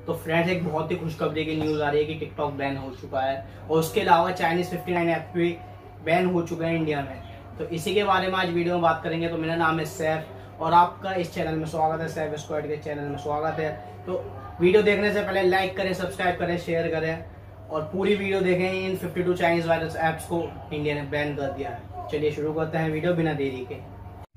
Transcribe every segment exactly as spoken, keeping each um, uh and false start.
तो फ्रेंड्स एक बहुत ही खुशखबरी की न्यूज़ आ रही है कि टिकटॉक बैन हो चुका है और उसके अलावा चाइनीज फिफ्टी नाइन ऐप भी बैन हो चुके हैं इंडिया में। तो इसी के बारे में आज वीडियो में बात करेंगे। तो मेरा नाम है सैफ और आपका इस चैनल में स्वागत है। सैफ स्क्वाड के चैनल में स्वागत है। तो वीडियो देखने से पहले लाइक करें, सब्सक्राइब करें, शेयर करें और पूरी वीडियो देखें। इन fifty two Chinese virus apps को इंडिया ने बैन कर दिया है। चलिए शुरू करते हैं वीडियो बिना देरी के।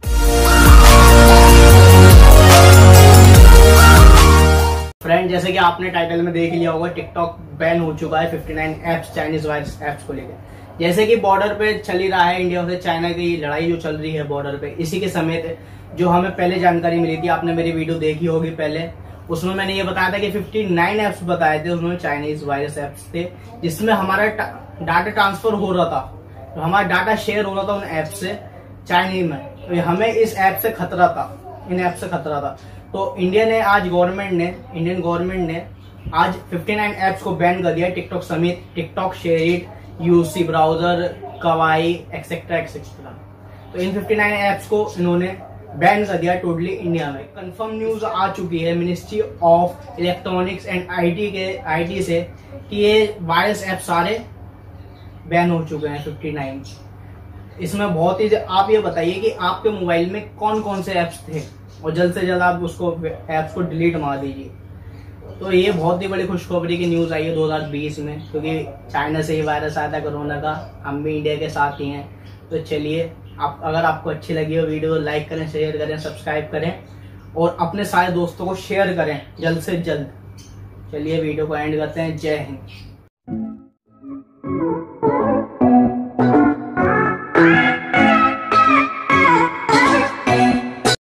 फ्रेंड, जैसे कि आपने टाइटल में देख लिया होगा, टिकटॉक बैन हो चुका है fifty nine apps, Chinese virus apps को लेकर। जैसे कि बॉर्डर पे चल ही रहा है इंडिया से चाइना की लड़ाई जो चल रही है बॉर्डर पे, इसी के समेत जो हमें पहले जानकारी मिली थी, आपने मेरी वीडियो देखी होगी पहले, उसमें मैंने ये बताया था कि फिफ्टी नाइन ऐप्स बताए थे, उसमें चाइनीज वायरस ऐप्स थे जिसमें हमारा डाटा ट्रांसफर हो रहा था, तो हमारा डाटा शेयर हो रहा था उन ऐप से चाइनीज में। तो हमें इस ऐप से खतरा था, इन ऐप से खतरा था। तो इंडिया ने आज गवर्नमेंट ने इंडियन गवर्नमेंट ने आज फिफ्टी नाइन ऐप्स को बैन कर दिया, टिकटॉक समेत। TikTok, SHAREit, UC browser, Kwai, et cetera et cetera. तो इन फिफ्टी नाइन ऐप्स को इन्होंने बैन कर दिया टोटली इंडिया में। कंफर्म न्यूज आ चुकी है ministry of electronics and IT के आईटी से कि ये वायरस ऐप सारे बैन हो चुके हैं फिफ्टी नाइन। इसमें बहुत ही, आप ये बताइए कि आपके मोबाइल में कौन कौन से ऐप्स थे और जल्द से जल्द आप उसको ऐप्स को डिलीट मार दीजिए। तो ये बहुत ही बड़ी खुशखबरी की न्यूज आई है दो हज़ार बीस में, क्योंकि चाइना से ही वायरस आया था कोरोना का, हम भी इंडिया के साथ ही हैं। तो चलिए, आप अगर आपको अच्छी लगी हो वीडियो, लाइक करें, शेयर करें, सब्सक्राइब करें और अपने सारे दोस्तों को शेयर करें जल्द से जल्द। चलिए वीडियो को एंड करते हैं। जय हिंद।